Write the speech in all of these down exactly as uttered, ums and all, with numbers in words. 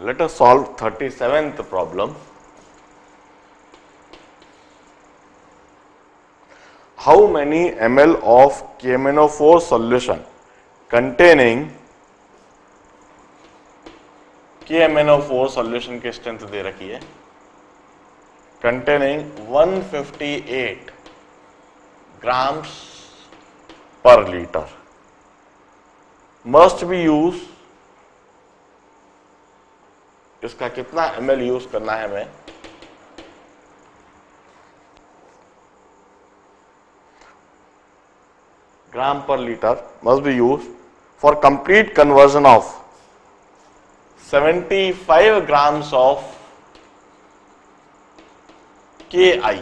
let us solve thirty-seventh problem. How many ml of K M N O four solution containing K M N O four solution की strength दे रखी है containing one hundred fifty-eight grams per liter must be used. इसका कितना ml use करना है हमें? gram per liter must be used for complete conversion of seventy-five grams of K I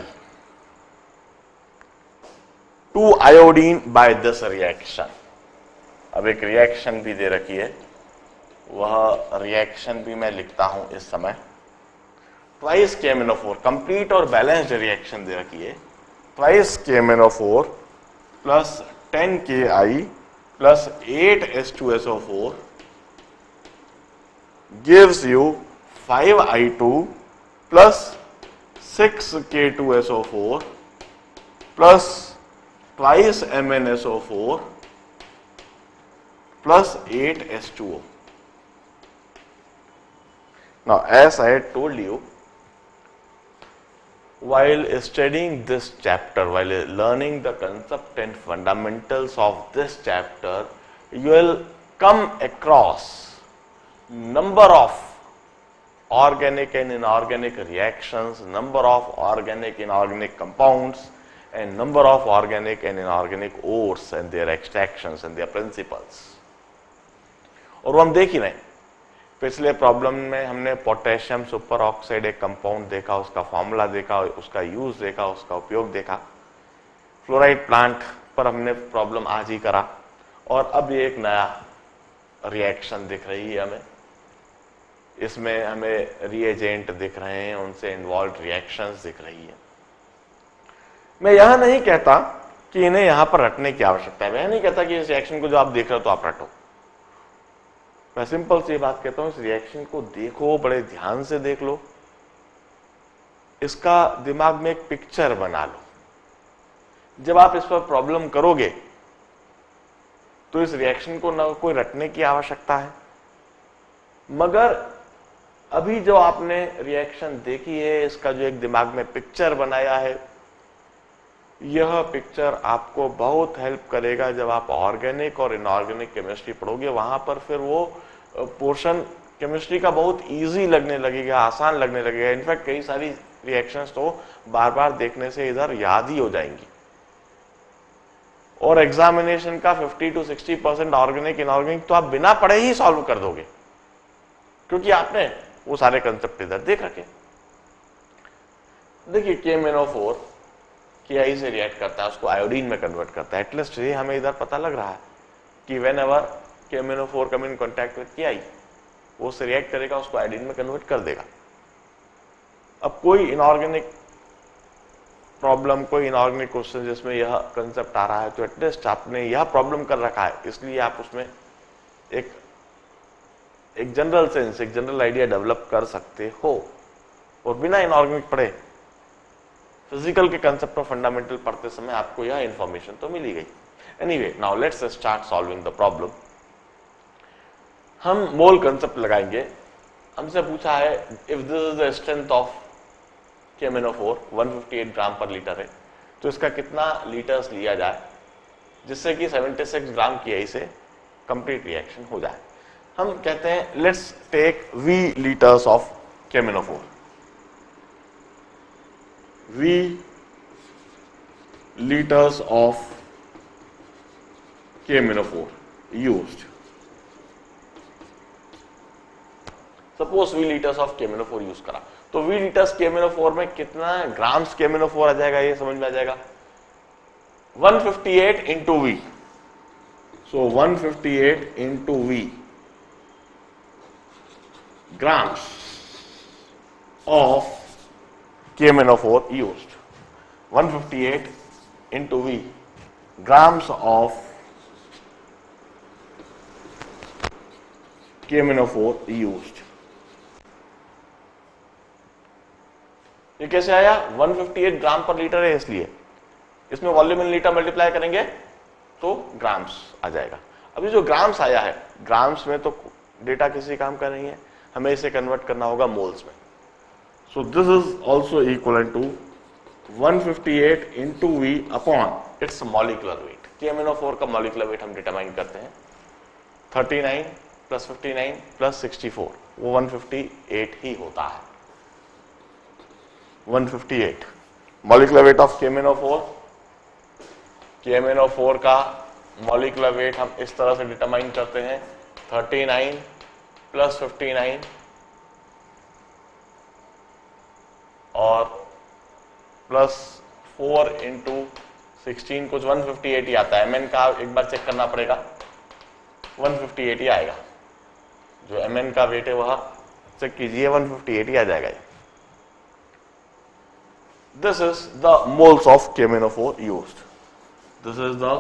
to iodine by this reaction. अब एक reaction भी दे रखी है, वह रिएक्शन भी मैं लिखता हूं इस समय. Twice K M N O four complete और बैलेंस्ड रिएक्शन दे रखी है. Twice K M N O four plus ten K I plus eight H two S O four gives you five I two plus six K two S O four plus twice M n S O four plus eight H two O. Now, as I had told you, while studying this chapter, while learning the concept and fundamentals of this chapter, you will come across number of organic and inorganic reactions, number of organic inorganic compounds, and number of organic and inorganic ores and their extractions and their principles. और वो हम देख ही रहे हैं. पिछले problem में हमने potassium superoxide एक कंपाउंड देखा, उसका फॉर्मूला देखा, उसका यूज देखा, उसका उपयोग देखा. फ्लोराइड प्लांट पर हमने प्रॉब्लम आज ही करा. और अब ये एक नया रिएक्शन दिख रही है हमें. इसमें हमें रिएजेंट दिख रहे हैं, उनसे इन्वॉल्व रिएक्शंस दिख रही है. मैं यह नहीं कहता कि इन्हें यहां पर रटने की आवश्यकता है. मैं नहीं कहता कि इस रिएक्शन को जो आप देख रहे हो तो आप रटो. मैं सिंपल सी बात कहता हूं, इस रिएक्शन को देखो, बड़े ध्यान से देख लो, इसका दिमाग में एक पिक्चर बना लो. जब आप इस पर प्रॉब्लम करोगे तो इस रिएक्शन को ना कोई रटने की आवश्यकता है, मगर अभी जो आपने रिएक्शन देखी है, इसका जो एक दिमाग में पिक्चर बनाया है, यह पिक्चर आपको बहुत हेल्प करेगा जब आप ऑर्गेनिक और इनऑर्गेनिक केमिस्ट्री पढ़ोगे. वहां पर फिर वो पोर्शन केमिस्ट्री का बहुत इजी लगने लगेगा, आसान लगने लगेगा. इनफैक्ट कई सारी रिएक्शंस तो बार बार देखने से इधर याद ही हो जाएंगी. और एग्जामिनेशन का fifty to sixty percent organic inorganic तो आप बिना पढ़े ही सॉल्व कर दोगे, क्योंकि आपने वो सारे कंसेप्ट इधर देख रखे. देखिए, K M N O four K I से रिएक्ट करता है, उसको आयोडीन में कन्वर्ट करता है. एटलीस्ट ये हमें इधर पता लग रहा है कि whenever K M N O four come in contact with K I, वो उससे रिएक्ट करेगा, उसको आयोडीन में कन्वर्ट कर देगा. अब कोई इनऑर्गेनिक प्रॉब्लम, कोई इनऑर्गेनिक क्वेश्चन जिसमें यह कंसेप्ट आ रहा है, तो एटलीस्ट आपने यह प्रॉब्लम कर रखा है, इसलिए आप उसमें एक एक जनरल सेंस, एक जनरल आइडिया डेवलप कर सकते हो. और बिना इनऑर्गेनिक पढ़े फिजिकल के कंसेप्ट और फंडामेंटल पढ़ते समय आपको यह इंफॉर्मेशन तो मिल ही गई. Anyway, now let's start solving the problem. हम मोल कंसेप्ट लगाएंगे. हमसे पूछा है if this is the strength of K M N O four one hundred fifty-eight gram पर लीटर है, तो इसका कितना लीटर्स लिया जाए जिससे कि छिहत्तर ग्राम K I से कंप्लीट रिएक्शन हो जाए. हम कहते हैं let's take V litres of K M N O four. V liters of K M N O four used. Suppose V liters of K M N O four use करा, तो V liters K M N O four में कितना grams K M N O four आ जाएगा, ये समझ में आ जाएगा. one hundred fifty-eight into V. So one hundred fifty-eight into V grams of K M N O four used. one hundred fifty-eight into V grams of K M N O four used. ये कैसे आया, one fifty eight gram पर litre है इसलिए, इसमें volume in litre multiply करेंगे तो grams आ जाएगा। अभी जो ग्राम्स आया है, ग्राम्स में तो डेटा किसी काम का नहीं है, हमें इसे कन्वर्ट करना होगा मोल्स में। So this is also equal to one fifty eight into V upon its molecular weight. K M N O four का मॉलिक्यूलर वेट हम डिटरमाइन करते हैं, thirty nine plus fifty nine plus sixty four, वो one fifty eight ही होता है। One fifty eight molecular weight of K M N O four, K M N O four का molecular weight हम इस तरह से डिटरमाइन करते हैं, thirty nine plus fifty nine और प्लस फोर इंटू सिक्सटीन, कुछ वन फिफ्टी एट ही आता है। एमएन का एक बार चेक करना पड़ेगा, वन फिफ्टी एट ही आएगा, जो एमएन का वेट है वह चेक कीजिए, वन फिफ्टी एट ही आ जाएगा। This is the moles of K M N O four used, this is the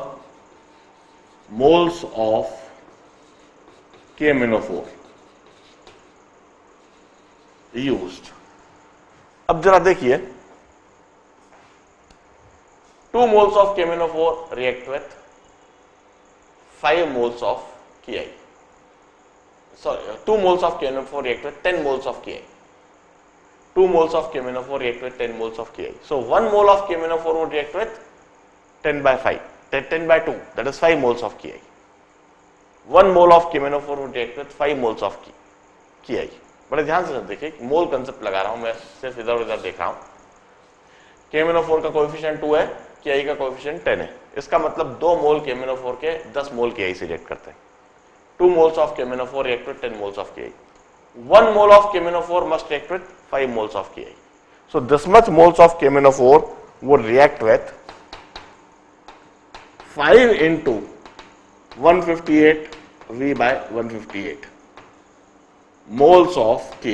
moles of K M N O four used. अब जरा देखिए, two moles of K M N O four react with five moles of K I, sorry, two moles of K N O four react with ten moles of Ki. two moles of K N O four react with ten moles of Ki. So one mole of K N O four would react with ten by five, ten by two, that is five moles of Ki. one mole of K N O four would react with five moles of Ki. बड़े ध्यान से देखिए, मोल concept लगा रहा हूं मैं, सिर्फ इधर उधर देख रहा हूं। K N O four का कोएफिशिएंट टू है, Ki का कोएफिशिएंट टेन है, इसका मतलब दो मोल K N O four के दस मोल Ki से रिएक्ट करते हैं। two moles of K N O four react with ten moles of Ki. one mole of K N O four must react with five moles of Ki. So this much moles of K N O four would react with five into one fifty-eight V by one fifty-eight moles of Ki.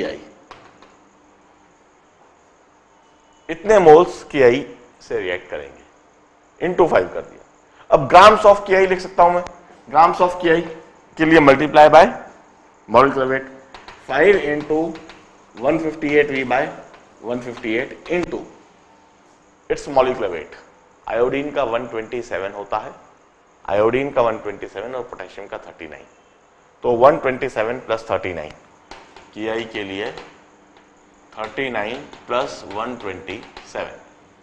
इतने moles Ki से react करेंगे, into five कर दिया। अब grams of Ki लिख सकता हूं मैं, ग्राम्स ऑफ Ki के लिए multiply by molecular weight, five into one fifty eight V by one fifty eight into its molecular weight. Iodine का वन ट्वेंटी सेवन होता है, आयोडीन का वन ट्वेंटी सेवन और पोटेशियम का थर्टी नाइन, तो one twenty seven plus thirty nine, Ki के लिए thirty nine plus one twenty seven,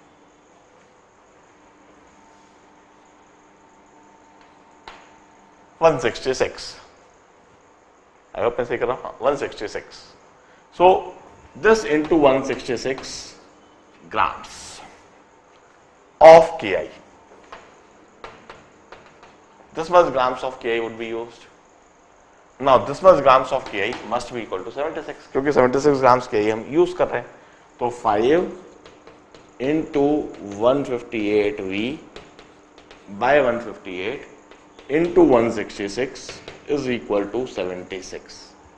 one sixty-six. I hope मैं सही कर रहा हूं, one sixty-six. So this into one sixty-six grams of Ki. This much grams of Ki would be used. Now this much grams of Ki must be equal to seventy-six, क्योंकि seventy-six grams Ki हम use कर रहे हैं, तो five into one fifty-eight V by one fifty-eight into one sixty-six is equal to seventy-six.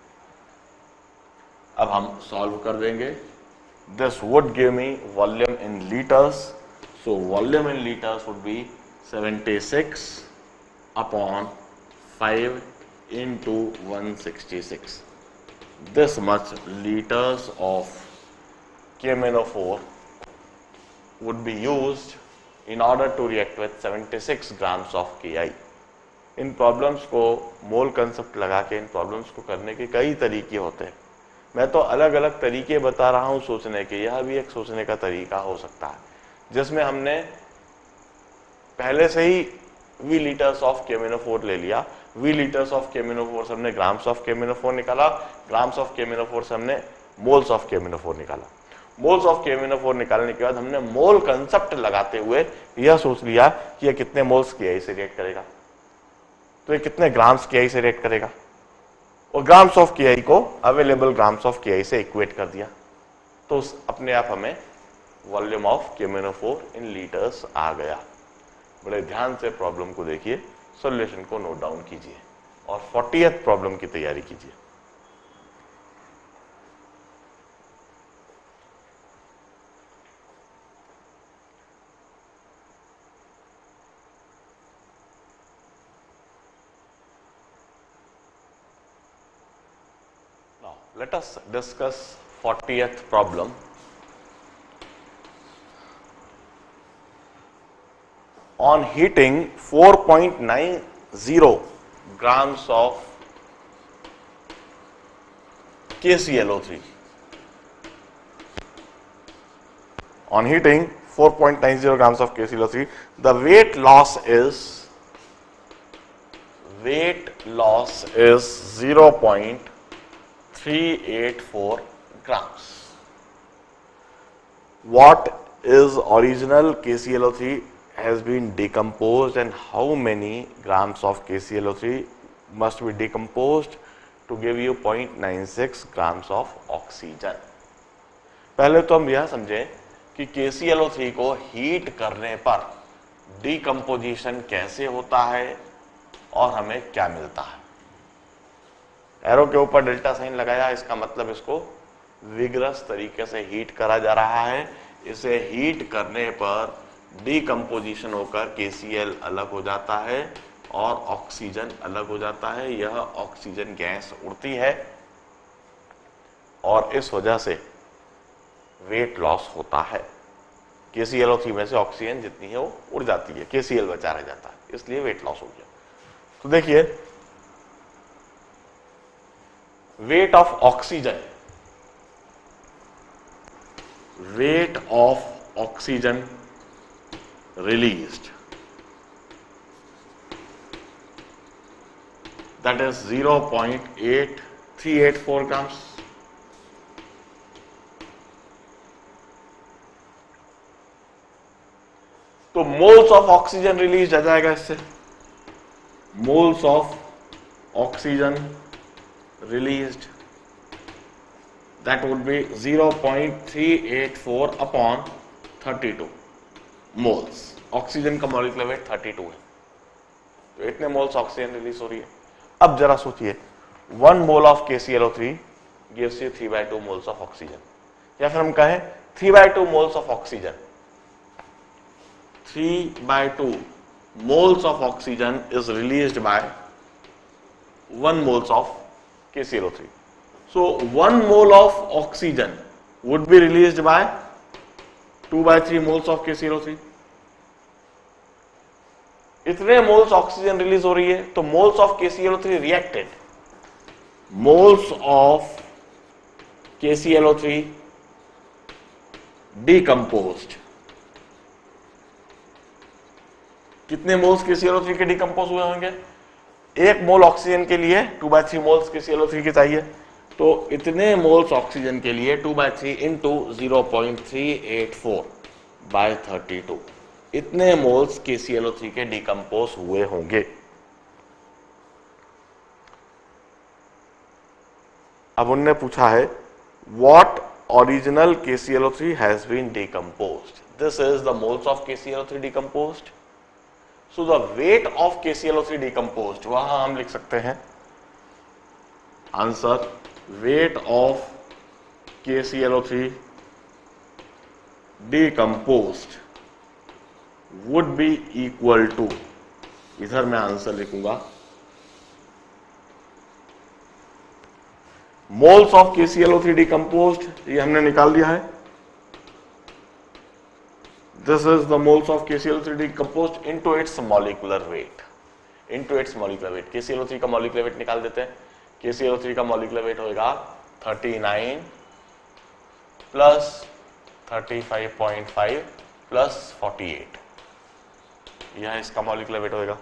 अब हम solve कर देंगे। This would give me volume in liters, so volume in liters would be seventy-six upon five into one sixty-six. This much liters of K M N O four would be used in order to react with seventy-six grams of Ki. इन problems को mole concept लगा के इन problems को करने के कई तरीके होते हैं। मैं तो अलग अलग तरीके बता रहा हूं सोचने के, यह भी एक सोचने का तरीका हो सकता है, जिसमें हमने पहले से ही V litres of K M N O four ले लिया, V litres of K M N O four से हमने grams of K M N O four निकाला, grams of K M N O four से हमने moles of K M N O four निकाला, moles of K M N O four निकालने के बाद हमने मोल कंसेप्ट लगाते हुए यह सोच लिया कि यह कितने मोल्स Ki से रिएक्ट करेगा, तो ये कितने ग्राम्स Ki से रिएक्ट करेगा, और ग्राम्स ऑफ Ki को अवेलेबल ग्राम्स ऑफ Ki से इक्वेट कर दिया, तो अपने आप हमें volume of K M N O four in litres आ गया। बड़े ध्यान से प्रॉब्लम को देखिए, सॉल्यूशन को नोट डाउन कीजिए और फोर्टियथ प्रॉब्लम की तैयारी कीजिए। Let us discuss fortieth problem. on heating four point nine zero grams of K C l O three. On heating four point nine zero grams of K C l O three, the weight loss is weight loss is zero point three eight four grams. What is original K C l O three has been decomposed and how many grams of K C l O three must be decomposed to give you zero point nine six grams of oxygen. पहले तो हम यह समझें कि K C l O three को heat करने पर decomposition कैसे होता है और हमें क्या मिलता है. एरो के ऊपर डेल्टा साइन लगाया, इसका मतलब इसको विग्रस तरीके से हीट करा जा रहा है. इसे हीट करने पर डिकम्पोजिशन होकर K C l अलग हो जाता है और ऑक्सीजन अलग हो जाता है. यह ऑक्सीजन गैस उड़ती है और इस वजह से वेट लॉस होता है. K C l O three में से ऑक्सीजन जितनी है वो उड़ जाती है, K C l बचा रह जाता है, इसलिए वेट लॉस हो गया. तो देखिए, weight of oxygen weight of oxygen released, that is zero point eight three eight four grams. तो मोल्स ऑफ ऑक्सीजन रिलीज आ जाएगा इससे. Moles of oxygen released, that would be zero point three eight four upon thirty-two moles. ऑक्सीजन का molecular weight बत्तीस है, तो इतने मोल्स ऑक्सीजन रिलीज हो रही है. अब जरा सोचिए, one mole of K C l O three gives you three by two moles of oxygen, या फिर हम कहें three by two moles of oxygen. Three by two moles of oxygen is released by one moles of K C l O three. So one mole of oxygen would be released by two by three moles of K C l O three. इतने moles oxygen release हो रही है, तो moles of K C l O three reacted, moles of K C l O three decomposed. कितने moles K C l O three के decompose हुए होंगे? एक मोल ऑक्सीजन के लिए two by three moles K C l O three के चाहिए, तो इतने मोल्स ऑक्सीजन के लिए two by three into zero point three eight four by thirty two, इतने moles K C l O three के डिकम्पोज हुए होंगे. अब उनने पूछा है what original K C l O three has been decomposed. This is the moles of K C l O three decomposed. So the weight of K C l O three decomposed, वहां हम लिख सकते हैं answer weight of K C l O three decomposed would be equal to, इधर मैं answer लिखूंगा moles of K C l O three decomposed, ये हमने निकाल दिया है. This is the moles of K C l O three decomposed into its molecular weight, into its molecular weight. K C l O three का molecular weight निकाल देते हैं. K C l O three का molecular weight होगा thirty nine plus thirty five point five plus forty eight. यह इसका molecular weight होगा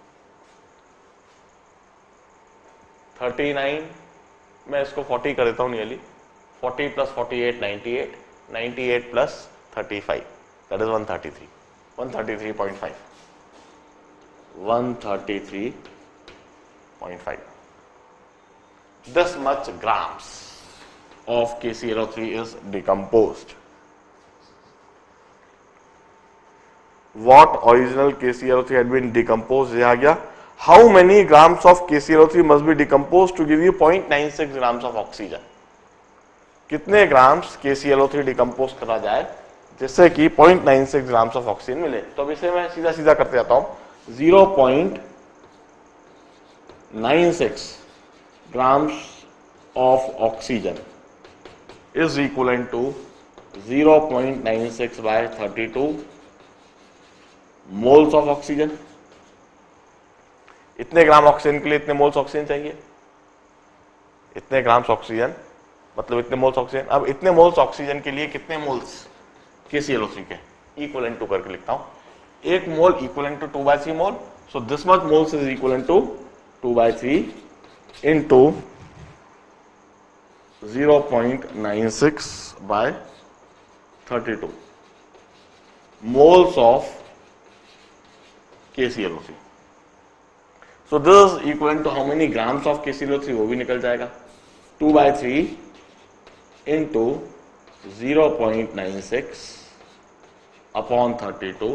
thirty nine. मैं इसको फोर्टी कर देता हूं nearly. Forty plus forty eight ninety eight, ninety eight plus thirty five, that is one thirty three, one thirty three point five, one thirty three point five. This much grams of K C l O three is decomposed. What original K C l O three had been decomposed, ये आ गया. How many grams of K C l O three must be decomposed to give you zero point nine six grams of oxygen? कितने grams K C l O three डिकम्पोज करा जाए जिससे कि zero point nine six grams of oxygen मिले? तो अब इसे मैं सीधा सीधा करते जाता हूं. zero point nine six grams of oxygen is equivalent to zero point nine six by thirty-two moles of oxygen, इतने ग्राम ऑक्सीजन के लिए इतने मोल्स ऑक्सीजन चाहिए, इतने ग्राम्स ऑक्सीजन मतलब इतने मोल्स ऑक्सीजन। अब इतने मोल्स ऑक्सीजन के लिए कितने moles K C L O three के, इक्वलेंट टू करके लिखता हूं, एक mole equivalent to two by three mole, so this much moles is equivalent to two by three into zero point nine six by thirty two moles of K C L O three. So this is equivalent to how many grams of K C L O three, वो भी निकल जाएगा, two by three into zero point nine six upon thirty two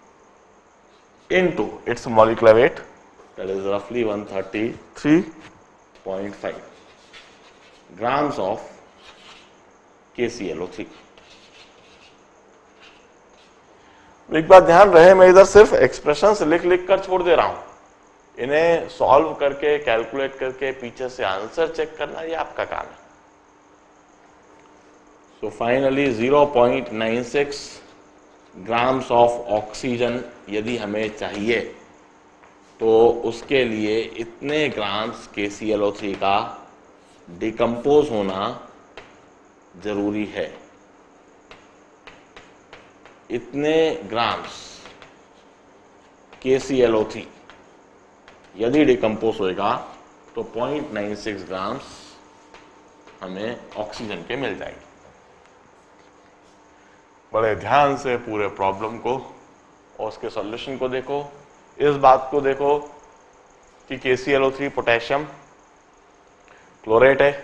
into its molecular weight, that is रफली one thirty three point five grams of K C L O three. एक बात ध्यान रहे, मैं इधर सिर्फ एक्सप्रेशंस लिख लिख कर छोड़ दे रहा हूं, इन्हें सॉल्व करके कैलकुलेट करके पीछे से आंसर चेक करना ये आपका काम है। So finally zero point nine six grams of oxygen यदि हमें चाहिए तो उसके लिए इतने grams K C L O three का डिकम्पोज होना जरूरी है। इतने grams K C L O three यदि डिकम्पोज होएगा तो पॉइंट नाइन सिक्स ग्राम्स हमें ऑक्सीजन के मिल जाएंगे। बड़े ध्यान से पूरे प्रॉब्लम को और उसके सॉल्यूशन को देखो, इस बात को देखो कि K C L O three potassium chlorate है,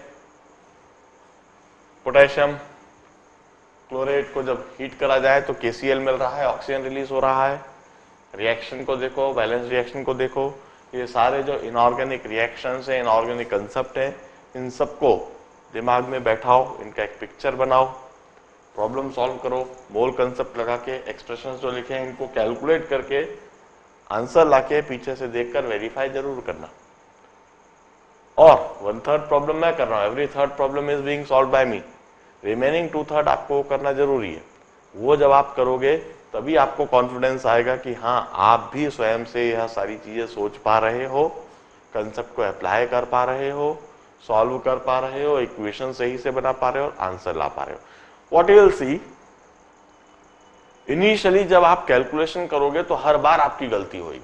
पोटेशियम क्लोरेट को जब हीट करा जाए तो के सी एल मिल रहा है, ऑक्सीजन रिलीज हो रहा है। रिएक्शन को देखो, बैलेंस रिएक्शन को देखो, ये सारे जो इनऑर्गेनिक रिएक्शंस है, इनऑर्गेनिक कंसेप्ट है, इन सबको दिमाग में बैठाओ, इनका एक पिक्चर बनाओ, प्रॉब्लम सॉल्व करो, मोल कंसेप्ट लगा के एक्सप्रेशंस जो लिखे हैं इनको कैलकुलेट करके आंसर लाके पीछे से देखकर वेरीफाई जरूर करना। और वन थर्ड प्रॉब्लम मैं कर रहा हूं, every third problem is being solved by me, remaining two third आपको करना जरूरी है। वो जब आप करोगे तभी आपको कॉन्फिडेंस आएगा कि हाँ आप भी स्वयं से यह सारी चीजें सोच पा रहे हो, कंसेप्ट को अप्लाई कर पा रहे हो, सॉल्व कर पा रहे हो, इक्वेशन सही से बना पा रहे हो, आंसर ला पा रहे हो। What you will see, initially जब आप कैलकुलेशन करोगे तो हर बार आपकी गलती होगी,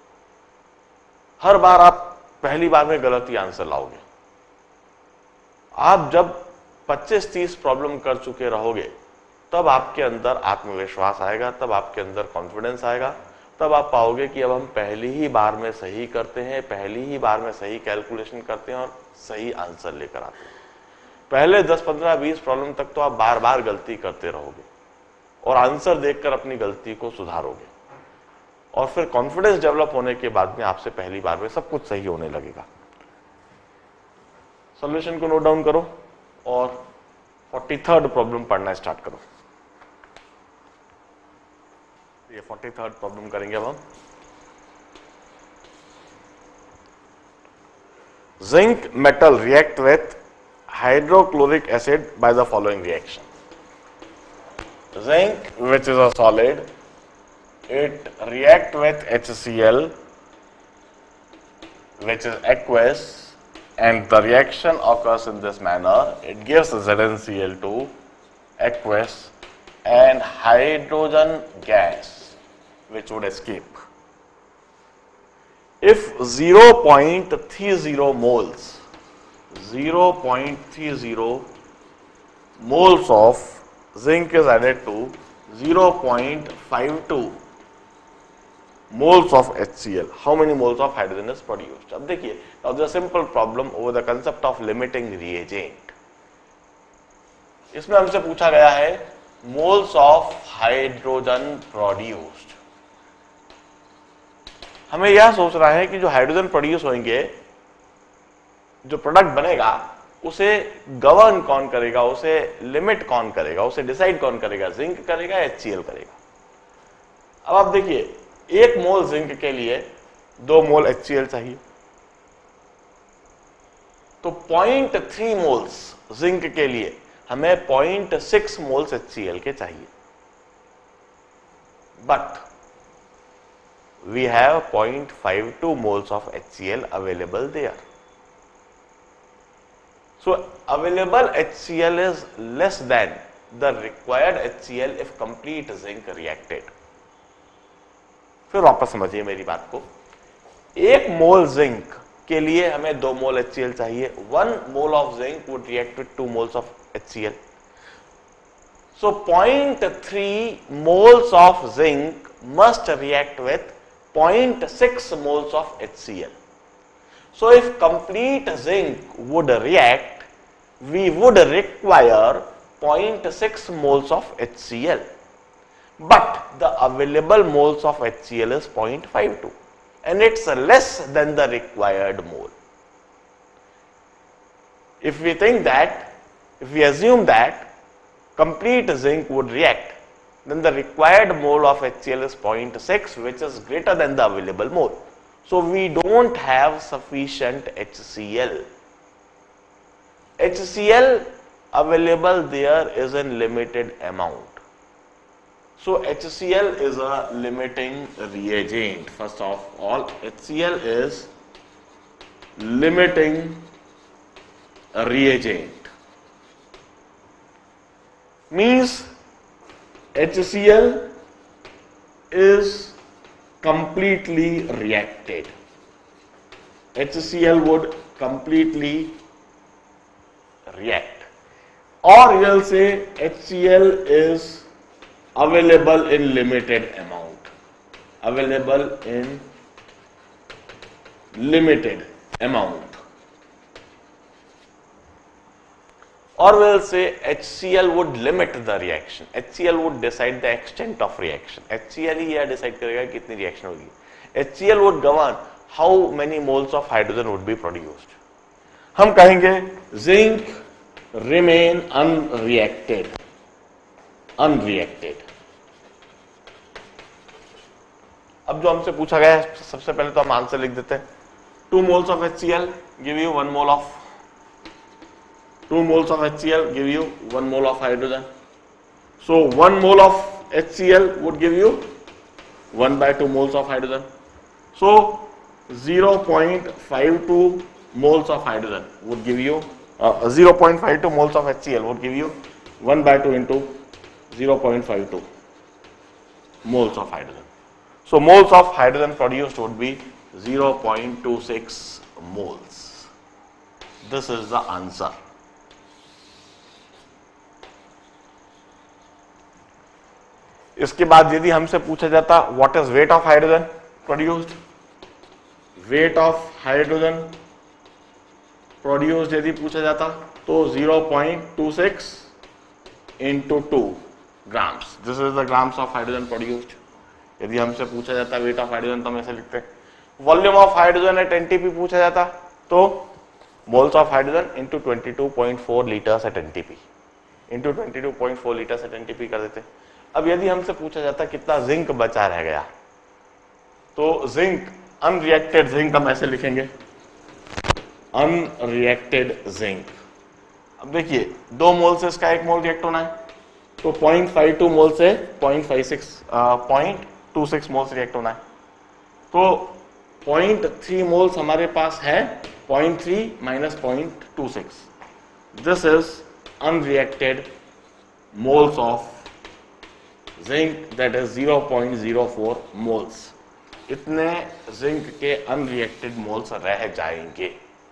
हर बार आप पहली बार में गलत ही आंसर लाओगे। आप जब पच्चीस तीस प्रॉब्लम कर चुके रहोगे तब आपके अंदर आत्मविश्वास आएगा, तब आपके अंदर कॉन्फिडेंस आएगा, तब आप पाओगे कि अब हम पहली ही बार में सही करते हैं, पहली ही बार में सही कैलकुलेशन करते हैं और सही आंसर लेकर आते हैं। पहले दस पंद्रह बीस प्रॉब्लम तक तो आप बार बार गलती करते रहोगे और आंसर देखकर अपनी गलती को सुधारोगे, और फिर कॉन्फिडेंस डेवलप होने के बाद में आपसे पहली बार में सब कुछ सही होने लगेगा। सॉल्यूशन को नोट डाउन करो और फोर्टी थर्ड प्रॉब्लम पढ़ना स्टार्ट करो। ये फोर्टी थर्ड प्रॉब्लम करेंगे अब हम। Zinc metal react with hydrochloric acid by the following reaction. Zinc, which is a solid, it react with H C l, which is aqueous, and the reaction occurs in this manner. It gives Z n C l two, aqueous, and hydrogen gas, which would escape. If zero point three zero moles, zero point three zero moles of zinc is added to zero point five two moles of H C l, how many moles of hydrogen is produced? अब देखिए, now the simple problem over the concept of limiting reagent. इसमें हमसे पूछा गया है moles of hydrogen produced. हमें यह सोच रहा है कि जो हाइड्रोजन प्रोड्यूस होंगे, जो प्रोडक्ट बनेगा, उसे गवर्न कौन करेगा, उसे लिमिट कौन करेगा, उसे डिसाइड कौन करेगा, जिंक करेगा, एच सी एल करेगा। अब आप देखिए, एक मोल जिंक के लिए दो मोल एच सी एल चाहिए, तो पॉइंट थ्री मोल्स जिंक के लिए हमें point six moles H C L के चाहिए। But we have zero point five two moles of HCl available there. So available HCl is less than the required HCl if complete zinc reacted. फिर वापस समझिए मेरी बात को, एक मोल zinc के लिए हमें दो मोल HCl चाहिए. One mole of zinc would react with two moles of HCl. So zero point three moles of zinc must react with zero point six moles of HCl. So if complete zinc would react, we would require zero point six moles of HCl. But the available moles of HCl is zero point five two and it's less than the required mole. If we think that, if we assume that complete zinc would react, then the required mole of HCl is zero point six, which is greater than the available mole. So we don't have sufficient HCl. HCl available there is in limited amount. So HCl is a limiting reagent. First of all, HCl is limiting reagent. Means HCl is completely reacted. HCl would completely react. Or we'll say HCl is available in limited amount. Available in limited amount. Or we'll say HCl would limit the reaction. HCl would decide the extent of reaction. HCl ही यह decide करेगा कितनी reaction होगी. HCl would govern how many moles of hydrogen would be produced. हम कहेंगे zinc remain unreacted. Unreacted. अब जो हमसे पूछा गया है, सबसे पहले तो हम आंसर लिख देते हैं. Two moles of HCl give you one mole of two moles of HCl give you one mole of hydrogen. So one mole of HCl would give you one by two moles of hydrogen. So zero point five two moles of hydrogen would give you uh, zero point five two moles of HCl would give you one by two into zero point five two moles of hydrogen. So moles of hydrogen produced would be zero point two six moles. This is the answer. इसके बाद यदि हमसे पूछा जाता what is weight of hydrogen produced, weight of hydrogen produced यदि पूछा जाता तो zero point two six into two grams. This is the grams of hydrogen produced. यदि हमसे पूछा जाता वेट ऑफ हाइड्रोजन तो हम ऐसे लिखते हैं. Volume of hydrogen at NTP पूछा जाता तो moles of hydrogen into twenty two point four litres at NTP into twenty two point four litres at NTP कर देते. अब यदि हमसे पूछा जाता कितना जिंक बचा रह गया तो जिंक अनरिएक्टेड जिंक हम ऐसे लिखेंगे अनरिएक्टेड जिंक. अब देखिए दो मोल से इसका एक मोल रिएक्ट होना है तो zero point five two मोल से zero point five six zero point two six मोल से रिएक्ट होना है तो zero point three मोल्स हमारे पास है. zero point three minus zero point two six. This is unreacted moles of zinc, that is zero point zero four moles. इतने zinc के unreacted moles रह जाएंगे.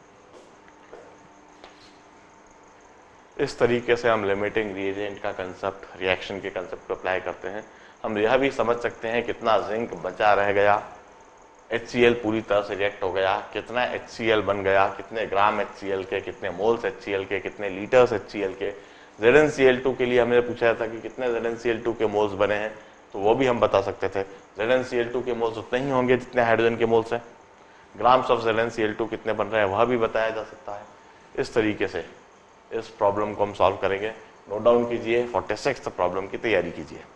इस तरीके से हम लिमिटिंग रिएजेंट का कंसेप्ट, रिएक्शन के कंसेप्ट को अप्लाई करते हैं. हम यह भी समझ सकते हैं कितना जिंक बचा रह गया, HCl पूरी तरह से रिएक्ट हो गया, कितना HCl बन गया, कितने ग्राम HCl के, कितने मोल्स HCl के, कितने लीटर्स HCl के. Z N C L two के लिए हमें पूछा था कि कितने Z N C L two के मोल्स बने हैं तो वो भी हम बता सकते थे. Z N C L two के मोल्स उतने ही होंगे जितने हाइड्रोजन के मोल्स हैं. Grams of Z N C L two कितने बन रहे हैं वह भी बताया जा सकता है. इस तरीके से इस प्रॉब्लम को हम सॉल्व करेंगे. नोट डाउन कीजिए, छियालीसवीं प्रॉब्लम की तैयारी कीजिए.